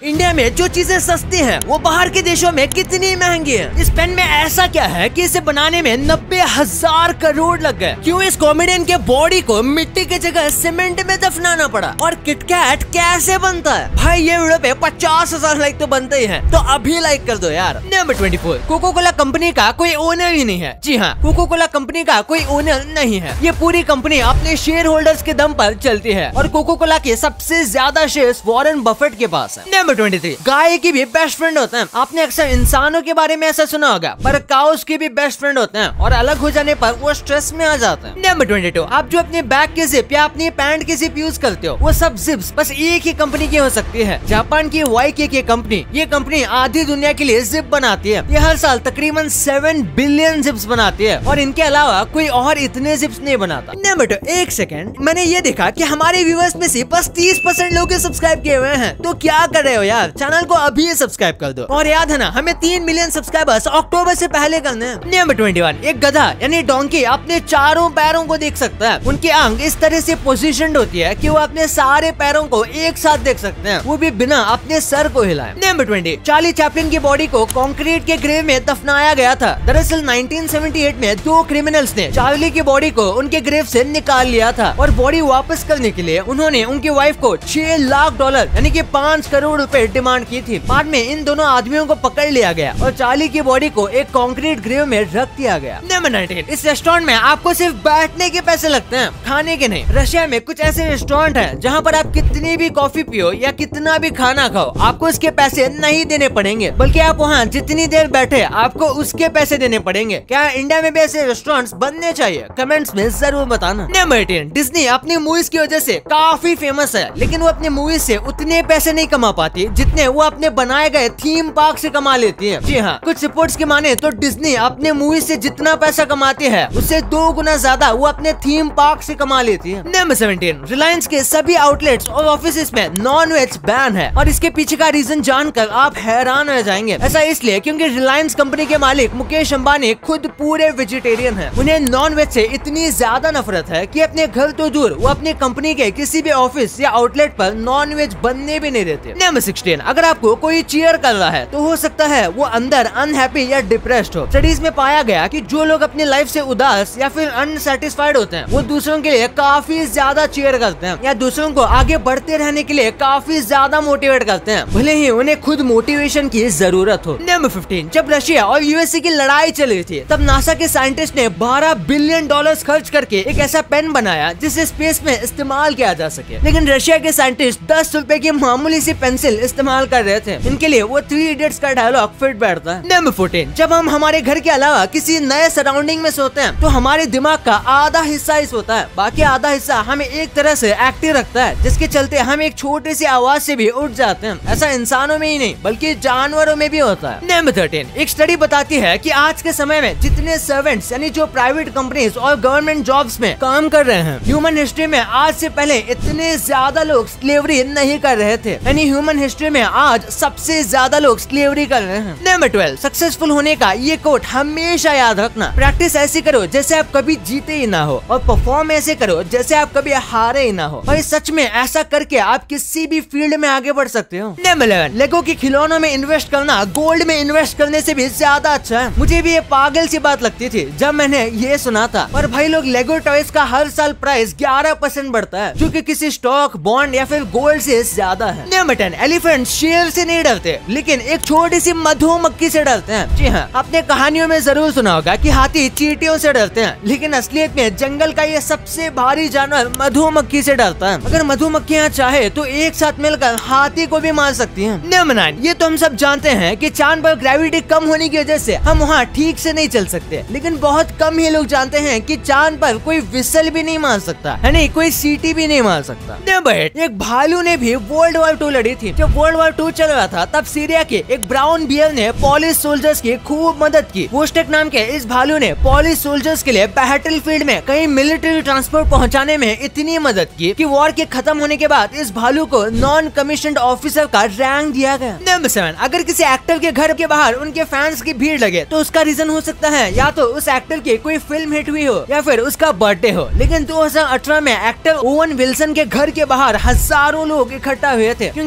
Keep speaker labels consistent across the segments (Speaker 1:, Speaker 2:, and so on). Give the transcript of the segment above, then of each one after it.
Speaker 1: India में जो चीजें सस्ती हैं वो बाहर के देशों में कितनी महंगी हैं। इस पेन में ऐसा क्या है कि इसे बनाने में 90,000 करोड़ लग गए। क्यों इस कॉमेडियन के बॉडी को मिट्टी की जगह सीमेंट में दफनाना पड़ा, और किटकैट कैसे बनता है? भाई ये वीडियो पे 50,000 लाइक तो बनते ही हैं, तो अभी लाइक कर दो यार। नंबर 24, कोको कोला कंपनी का कोई ओनर ही नहीं है। जी हाँ, कोको कोला कंपनी का कोई ओनर नहीं है। ये पूरी कंपनी अपने शेयर होल्डर्स के दम पर चलती है, और कोको कोला के सबसे ज्यादा शेयर्स वॉरेन बफेट के पास है। नंबर 23, गाय की भी बेस्ट फ्रेंड होते हैं। आपने अक्सर इंसानों के बारे में ऐसा सुना होगा, पर काउस के भी बेस्ट फ्रेंड होते हैं, और अलग हो जाने पर वो स्ट्रेस में आ जाते हैं। नंबर 22, आप जो अपने बैग के जिप या अपनी पैंट की जिप यूज करते हो, वो सब जिप्स बस एक ही कंपनी की हो सकती है, जापान की YKK कंपनी। ये कंपनी आधी दुनिया के लिए जिप बनाती है। ये हर साल तकरीबन 7 बिलियन जिप्स बनाती है, और इनके अलावा कोई और इतने जिप्स नहीं बनाता। नंबर 2, एक सेकंड, मैंने ये देखा कि हमारे व्यूअर्स में से बस 30% लोग सब्सक्राइब किए हुए हैं, तो क्या कर रहे हो यार? चैनल को अभी सब्सक्राइब कर दो, और याद है ना, हमें 3 मिलियन सब्सक्राइबर्स अक्टूबर से पहले करने हैं। नंबर 21, एक गधा यानी डोंकी अपने चारों पैरों को देख सकता है। उनकी आंख इस तरह से पोजीशनड होती है कि वो अपने सारे पैरों को एक साथ देख सकते हैं, वो भी बिना अपने सर को हिलाए। नंबर 20, चार्ली चैपलिन की बॉडी को कंक्रीट के ग्रेव में दफनाया गया था। दरअसल 1978 में 2 क्रिमिनल्स ने चार्ली की बॉडी को उनके ग्रेव से निकाल लिया था, और बॉडी वापस करने के लिए उन्होंने उनकी वाइफ को $6 लाख यानी कि 5 करोड़ रुपए डिमांड की थी। बाद में इन दोनों आदमियों को पकड़ लिया गया, और चार्ली की बॉडी को एक कंक्रीट ग्रेव में रख दिया गया। नंबर 19, इस रेस्टोरेंट में आपको सिर्फ बैठने के पैसे लगते हैं, खाने के नहीं। रशिया में कुछ ऐसे रेस्टोरेंट हैं जहां पर आप कितनी भी कॉफी पियो या कितना भी खाना खाओ, आपको उसके पैसे नहीं देने पड़ेंगे, बल्कि आप वहां जितनी देर बैठे आपको उसके पैसे देने पड़ेंगे। क्या इंडिया में भी ऐसे रेस्टोरेंट्स बनने चाहिए? कमेंट्स में जरूर बताना। नंबर 18, डिज्नी अपनी मूवीज की वजह से काफी फेमस है, लेकिन वो अपने मूवीज से उतने पैसे नहीं कमा पाती जितने वो अपने बनाए गए थीम पार्क से कमा लेती है। जी हाँ, कुछ रिपोर्ट्स की माने तो डिज्नी अपने मूवीज से जितना पैसा कमाती है उससे 2 गुना ज्यादा वो अपने थीम पार्क से कमा लेती है। नंबर 17, रिलायंस के सभी आउटलेट्स और ऑफिस में नॉन वेज बैन है, और इसके पीछे का रीजन जानकर आप हैरान हो जाएंगे। ऐसा इसलिए क्योंकि रिलायंस कंपनी के मालिक मुकेश अंबानी खुद पूरे वेजिटेरियन हैं। उन्हें नॉन वेज से इतनी ज्यादा नफरत है कि अपने घर तो दूर, वो अपनी कंपनी के किसी भी ऑफिस या आउटलेट पर नॉन वेज बनने भी नहीं देते। नंबर 16, अगर आपको कोई चीयर कर रहा है तो हो सकता है वो अंदर अनहैप्पी या डिप्रेस्ड हो। स्टडीज में पाया गया कि जो लोग अपनी लाइफ से उदास या फिर अनसेटिस्फाइड होते हैं, वो दूसरों के लिए काफी ज्यादा चीयर करते हैं, या दूसरों को आगे बढ़ते रहने के लिए काफी ज्यादा मोटिवेट करते हैं, भले ही उन्हें खुद मोटिवेशन की जरूरत हो। नंबर 15, जब रशिया और यूएसए की लड़ाई चल रही थी, तब नासा के साइंटिस्ट ने $12 बिलियन खर्च करके एक ऐसा पेन बनाया जिसे स्पेस में इस्तेमाल किया जा सके। लेकिन रशिया के साइंटिस्ट 10 रुपए की मामूली सी पेंसिल इस्तेमाल कर रहे थे। इनके लिए वो 3 इडियट्स का डायलॉग फिट बैठता है। नंबर 14, जब हम हमारे घर के अलावा किसी नए सराउंडिंग में सोते हैं, तो हमारे दिमाग का आधा हिस्सा ही सोता है, बाकी आधा हिस्सा हमें एक तरह से एक्टिव रखता है, जिसके चलते हम एक छोटी सी आवाज से भी उठ जाते हैं। ऐसा इंसानों में ही नहीं बल्कि जानवरों में भी होता है। नंबर 13, एक स्टडी बताती है कि आज के समय में जितने सर्वेंट्स यानी जो प्राइवेट कंपनीज और गवर्नमेंट जॉब्स में काम कर रहे हैं, ह्यूमन हिस्ट्री में आज से पहले इतने ज्यादा लोग स्लेवरी नहीं कर रहे थे, यानी ह्यूमन हिस्ट्री में आज सबसे ज्यादा लोग स्लेवरी कर रहे हैं। नंबर 12, सक्सेसफुल होने का ये कोट हमेशा याद रखना, प्रैक्टिस ऐसी करो जैसे आप कभी जीते ही ना हो, और परफॉर्म ऐसे करो जैसे आप कभी हारे ही ना हो। और सच में ऐसा करके आप किसी भी फील्ड में आगे बढ़ सकते हो। नंबर 11, लेगो के खिलौनों में इन्वेस्ट करना गोल्ड में इन्वेस्ट करने से भी ज्यादा अच्छा है। मुझे भी ये पागल सी बात लगती थी जब मैंने ये सुना था, और भाई लोग लेगो टॉयज का हर साल प्राइस 11% बढ़ता है, जो कि किसी स्टॉक, बॉन्ड या फिर गोल्ड से ज्यादा है। नंबर 10, एलिफेंट शेर से नहीं डरते, लेकिन एक छोटी सी मधुमक्खी से डरते हैं। जी हाँ, आपने कहानियों में जरूर सुना होगा कि हाथी चींटियों से डरते हैं, लेकिन असलियत में जंगल का ये सबसे भारी जानवर मधुमक्खी से डरता है। अगर मधुमक्खियाँ चाहे तो एक साथ मिलकर हाथी को भी मार सकती हैं। नंबर 9, ये तो हम सब जानते हैं कि चांद पर ग्रेविटी कम होने की वजह से हम वहाँ ठीक से नहीं चल सकते, लेकिन बहुत कम ही लोग जानते हैं कि चांद पर कोई विसल भी नहीं मार सकता, है नहीं, कोई सीटी भी नहीं मार सकता। नंबर 8, एक भालू ने भी World War II लड़ी थी। जब World War II चल रहा था, तब सीरिया के एक ब्राउन बियर ने पॉलिश सोल्जर्स की खूब मदद की। वोस्टेक नाम के इस भालू ने पॉलिश सोल्जर्स के लिए बैटलफील्ड में कई मिलिट्री ट्रांसपोर्ट पहुंचाने में इतनी मदद की कि वॉर के खत्म होने के बाद इस भालू को नॉन कमीशन्ड ऑफिसर का रैंक दिया गया। नंबर 7, अगर किसी एक्टर के घर के बाहर उनके फैंस की भीड़ लगे तो उसका रीजन हो सकता है या तो उस एक्टर की कोई फिल्म हिट हुई हो या फिर उसका बर्थडे हो। लेकिन 2018 में एक्टर ओवन विल्सन के घर के बाहर हजारों लोग इकट्ठा हुए थे, क्योंकि बस उनके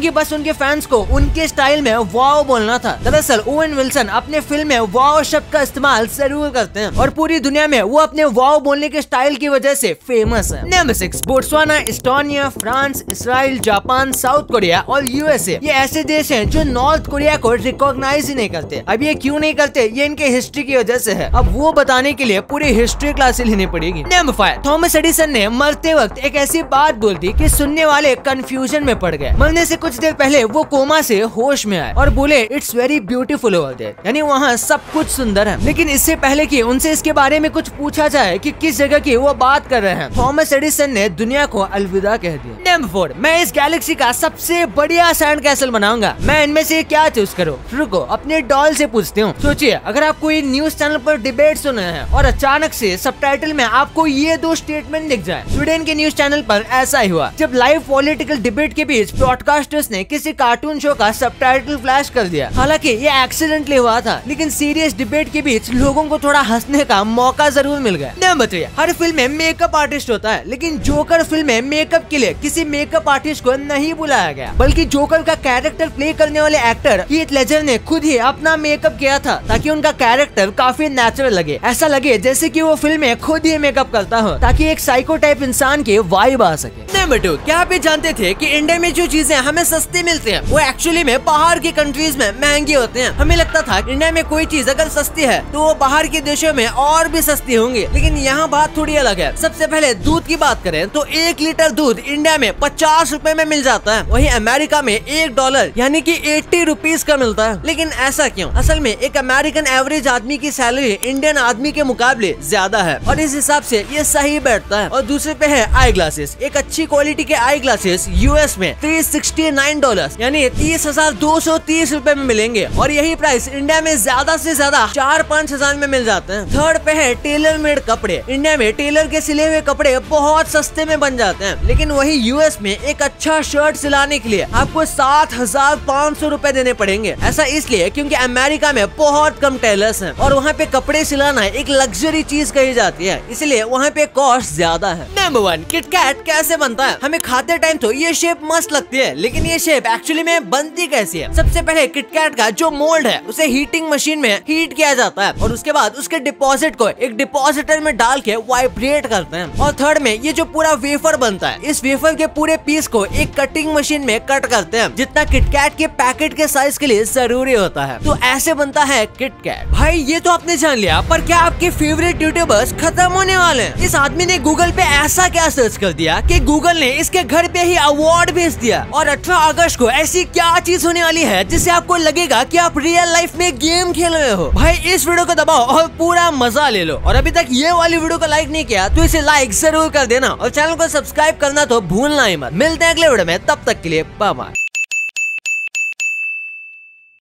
Speaker 1: उनके फैंस को उनके स्टाइल में वाओ बोलना था। दरअसल ओवेन विल्सन अपने फिल्म में वाओ शब्द का इस्तेमाल जरूर करते हैं और पूरी दुनिया में वो अपने वाओ बोलने के स्टाइल की वजह से फेमस है। Number 6, Botswana, Estonia, France, Israel, Japan, South Korea और यूएसए ये ऐसे देश हैं जो नॉर्थ कोरिया को रिकॉग्नाइज ही नहीं करते। अब ये क्यों नहीं करते, ये इनके हिस्ट्री की वजह से है। अब वो बताने के लिए पूरी हिस्ट्री क्लास लेनी पड़ेगी। नंबर 5, थॉमस एडिसन ने मरते वक्त एक ऐसी बात बोल दी कि सुनने वाले कंफ्यूजन में पड़ गए। मरने से कुछ देर पहले वो कोमा से होश में आए और बोले it's very beautiful over there, यानी वहाँ सब कुछ सुंदर है। लेकिन इससे पहले कि उनसे इसके बारे में कुछ पूछा जाए कि किस जगह की वो बात कर रहे हैं, थॉमस एडिसन ने दुनिया को अलविदा कह दिया। नंबर 4, मैं इस गैलेक्सी का सबसे बढ़िया सैंड कैसल बनाऊंगा। मैं इनमें से क्या चूज करूँ? रुको अपने डॉल से पूछते हूँ। सोचिए अगर आप कोई न्यूज चैनल पर डिबेट सुन रहे हैं और अचानक से सबटाइटल में आपको ये दो स्टेटमेंट दिख जाए। स्वीडन के न्यूज चैनल पर ऐसा ही हुआ जब लाइव पॉलिटिकल डिबेट के बीच ब्रॉडकास्टर्स ने किसी कार्टून शो का सबटाइटल फ्लैश कर दिया। हालांकि ये एक्सीडेंटली हुआ था, लेकिन सीरियस डिबेट के बीच लोगों को थोड़ा हंसने का मौका जरूर मिल गया। नंबर 3, हर फिल्म में मेकअप आर्टिस्ट होता है, लेकिन जोकर फिल्म में मेकअप के लिए किसी मेकअप आर्टिस्ट को नहीं बुलाया गया, बल्कि जोकर का कैरेक्टर प्ले करने वाले एक्टर हीथ लेजर ने खुद ही अपना मेकअप किया था ताकि उनका कैरेक्टर काफी नेचुरल लगे, ऐसा लगे जैसे कि वो फिल्म में खुद ही मेकअप करता हो, ताकि एक साइको टाइप इंसान की वाइब आ सके। नंबर 2, क्या आप ये जानते थे कि इंडिया में जो चीजें हमें सस्ती मिलती हैं वो एक्चुअली में बाहर की कंट्रीज में महंगी होती हैं। हमें लगता था इंडिया में कोई चीज अगर सस्ती है तो वो बाहर के देशों में और भी सस्ती होंगी, लेकिन यहाँ बात थोड़ी अलग है। सबसे पहले दूध की बात करें तो 1 लीटर दूध इंडिया में 50 रुपए में मिल जाता है, वहीं अमेरिका में $1 यानी कि 80 रुपीज का मिलता है। लेकिन ऐसा क्यों? असल में एक अमेरिकन एवरेज आदमी की सैलरी इंडियन आदमी के मुकाबले ज्यादा है और इस हिसाब से ये सही बैठता है। और दूसरे पे है आई ग्लासेस। एक अच्छी क्वालिटी के आई ग्लासेस यूएस में $369 यानी 30,230 रुपए में मिलेंगे और यही प्राइस इंडिया में ज्यादा से ज्यादा 4-5 हजार में मिल जाते हैं। थर्ड पे है टेलर मेड कपड़े। इंडिया में टेलर के सिले हुए कपड़े बहुत सस्ते में बन जाते हैं, लेकिन वही यूएस में एक अच्छा शर्ट सिलाने के लिए आपको 7,500 रुपए देने पड़ेंगे। ऐसा इसलिए क्योंकि अमेरिका में बहुत कम टेलर्स हैं और वहाँ पे कपड़े सिलाना एक लग्जरी चीज कही जाती है, इसलिए वहाँ पे कॉस्ट ज्यादा है। नंबर 1, किटकैट कैसे बनता है? हमें खाते टाइम तो ये शेप मस्त लगती है, लेकिन ये शेप एक्चुअली में बनती कैसी है? सबसे पहले किटकैट का जो मोल्ड है उसे हीटिंग मशीन में हीट किया जाता है और उसके बाद उसके डिपॉजिट को एक डिपॉजिटर में डाल के वाइब्रेट करते हैं। और थर्ड में ये जो पूरा वेफर बनता है, इस वेफर के पूरे पीस को एक कटिंग मशीन में कट करते हैं, जितना किटकैट के पैकेट के साइज के लिए जरूरी होता है। तो ऐसे बनता है किटकैट। भाई ये तो आपने जान लिया, पर क्या आपके फेवरेट यूट्यूबर्स खत्म होने वाले हैं? इस आदमी ने गूगल पे ऐसा क्या सर्च कर दिया कि गूगल ने इसके घर पे ही अवार्ड भेज दिया। और 18 अगस्त को ऐसी क्या चीज होने वाली है जिससे आपको लगेगा कि आप रियल लाइफ में गेम खेल रहे हो? भाई इस वीडियो को दबाओ और पूरा मजा ले लो। और अभी तक ये वाली वीडियो को लाइक नहीं किया तो इसे लाइक जरूर कर देना और चैनल को सब्सक्राइब करना तो भूलना ही मत। मिलते हैं अगले वीडियो में, तब तक के लिए बाय बाय।